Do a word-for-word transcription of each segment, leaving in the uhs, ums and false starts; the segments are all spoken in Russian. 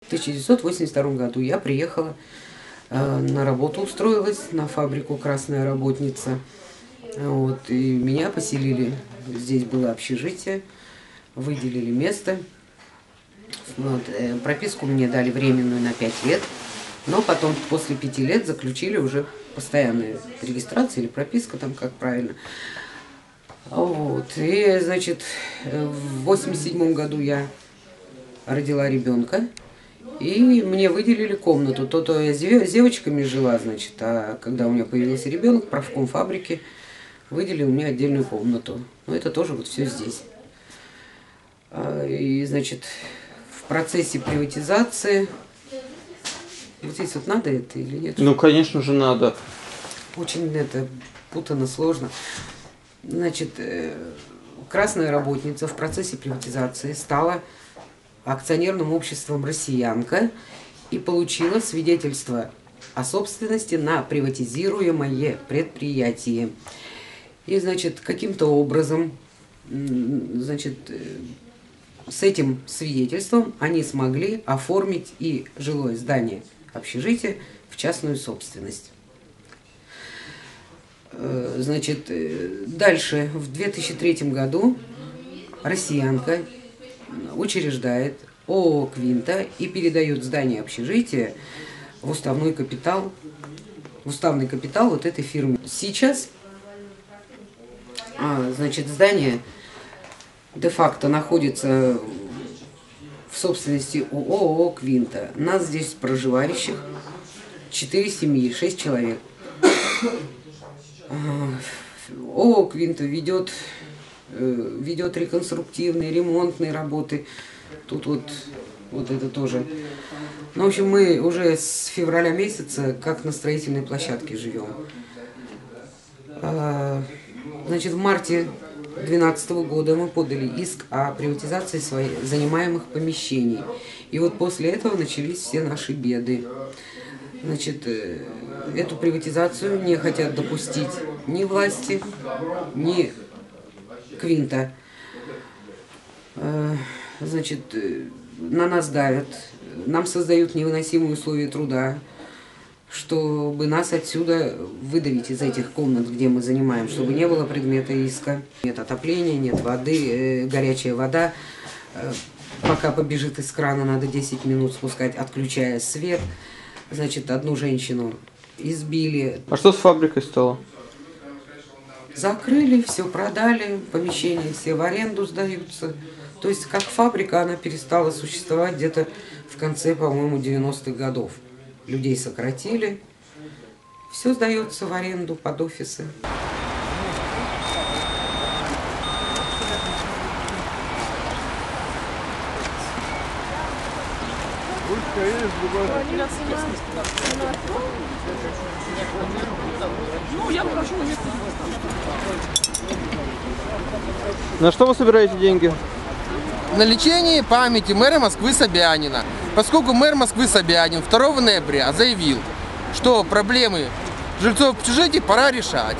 В тысяча девятьсот восемьдесят втором году я приехала э, на работу, устроилась на фабрику «Красная работница». Вот, и меня поселили, здесь было общежитие, выделили место. Вот, э, прописку мне дали временную на пять лет, но потом после пяти лет заключили уже постоянная регистрация или прописка, там как правильно. Вот, и, значит, в восемьдесят седьмом году я родила ребенка. И мне выделили комнату. То-то я с девочками жила, значит, а когда у меня появился ребенок, правком фабрики выделил мне отдельную комнату. Но это тоже вот все здесь. И, значит, в процессе приватизации... Вот здесь вот надо это или нет? Ну, конечно же, надо. Очень это путано, сложно. Значит, «Красная работница» в процессе приватизации стала акционерным обществом «Россиянка» и получила свидетельство о собственности на приватизируемое предприятие. И, значит, каким-то образом, значит, с этим свидетельством они смогли оформить и жилое здание общежития в частную собственность. Значит, дальше, в две тысячи третьем году «Россиянка» учреждает ООО «Квинта» и передает здание общежития в уставной капитал, в уставный капитал вот этой фирмы. Сейчас, а, значит, здание де-факто находится в собственности у ООО «Квинта». Нас здесь проживающих четыре семьи, шесть человек. ООО «Квинта» ведет, ведет реконструктивные, ремонтные работы. Тут вот, вот это тоже. Ну, в общем, мы уже с февраля месяца как на строительной площадке живем. Значит, в марте две тысячи двенадцатого года мы подали иск о приватизации своих занимаемых помещений. И вот после этого начались все наши беды. Значит, эту приватизацию не хотят допустить ни власти, ни «Квинта». Значит, на нас давят, нам создают невыносимые условия труда, чтобы нас отсюда выдавить из этих комнат, где мы занимаем, чтобы не было предмета иска. Нет отопления, нет воды, э, горячая вода. Э, пока побежит из крана, надо десять минут спускать, отключая свет. Значит, одну женщину избили. А что с фабрикой стало? Закрыли, все продали, помещения все в аренду сдаются. То есть, как фабрика, она перестала существовать где-то в конце, по-моему, девяностых годов. Людей сократили, все сдается в аренду под офисы. На что вы собираете деньги? На лечение памяти мэра Москвы Собянина. Поскольку мэр Москвы Собянин второго ноября заявил, что проблемы жильцов общежитий пора решать.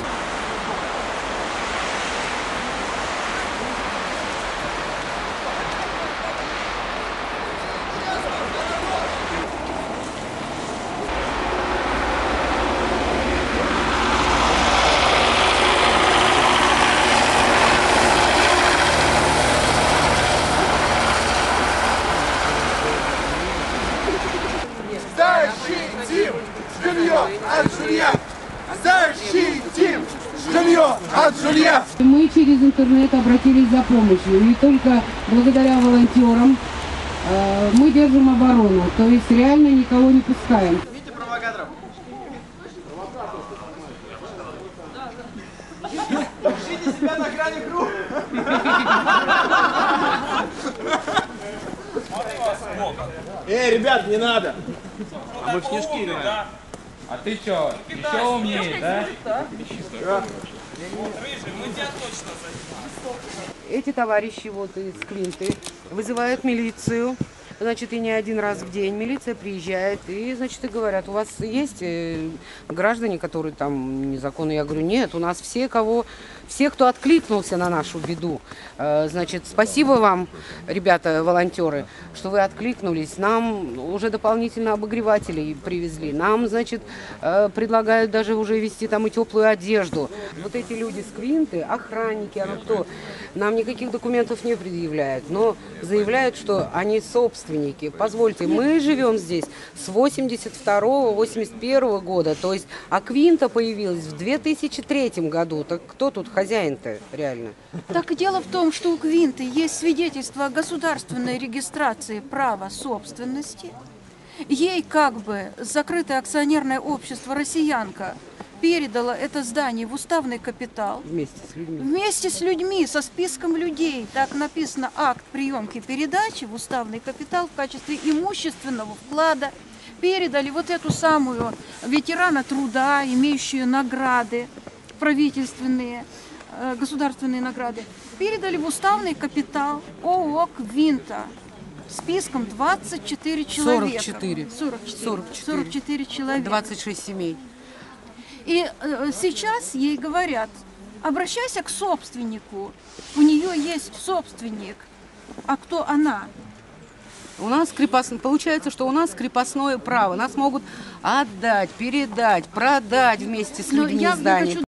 Защитим жилье от жилья! Защитим жилье от жилья! Мы через интернет обратились за помощью, и только благодаря волонтерам э, мы держим оборону, то есть реально никого не пускаем. Видите провокаторов? Держите себя на грани круга! Эй, ребят, не надо! А мы в снежки играем. Да. А ты чё, еще умнее, да? Эти товарищи вот из «Квинты» вызывают милицию, значит, и не один раз в день милиция приезжает, и, значит, и говорят, у вас есть граждане, которые там незаконно? Я говорю, нет, у нас все, кого все, кто откликнулся на нашу беду. Э, Значит, спасибо вам, ребята, волонтеры, что вы откликнулись. Нам уже дополнительно обогревателей привезли. Нам, значит, э, предлагают даже уже везти там и теплую одежду. Вот эти люди с Квинты, охранники, а ну кто, нам никаких документов не предъявляют, но заявляют, что они собственники. Позвольте, мы живем здесь с восемьдесят второго — восемьдесят первого года, то есть, а Квинта появилась в две тысячи третьем году. Так кто тут хозяин-то реально? Так и дело в том, что у Квинты есть свидетельство о государственной регистрации права собственности. Ей как бы закрытое акционерное общество «Россиянка» передало это здание в уставный капитал. Вместе с людьми. Вместе с людьми, со списком людей. Так написано: акт приемки передачи в уставный капитал в качестве имущественного вклада. Передали вот эту самую ветерана труда, имеющую награды правительственные, э, государственные награды, передали в уставный капитал ООО «Квинта» списком двадцать четыре человека. сорок четыре. сорок четыре. сорок четыре. сорок четыре человека. двадцать шесть семей. И э, сейчас ей говорят: обращайся к собственнику, у нее есть собственник. А кто она? У нас крепостное, получается, что у нас крепостное право. Нас могут отдать, передать, продать вместе с Но людьми я не здание. хочу